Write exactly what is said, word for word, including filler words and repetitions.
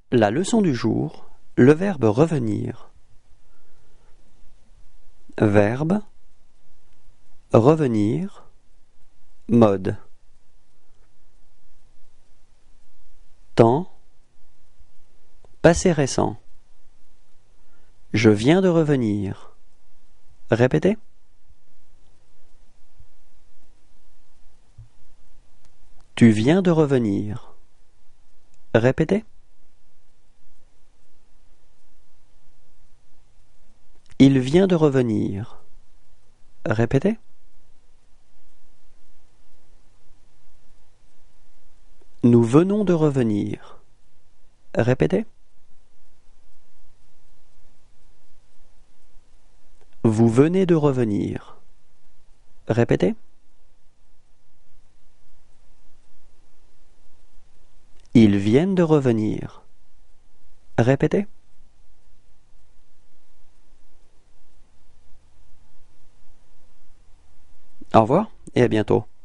La leçon du jour, le verbe revenir. Verbe, revenir, mode. Temps, passé récent. Je viens de revenir. Répétez. Tu viens de revenir. Répétez. Il vient de revenir. Répétez. Nous venons de revenir. Répétez. Vous venez de revenir. Répétez. Ils viennent de revenir. Répétez. Au revoir et à bientôt.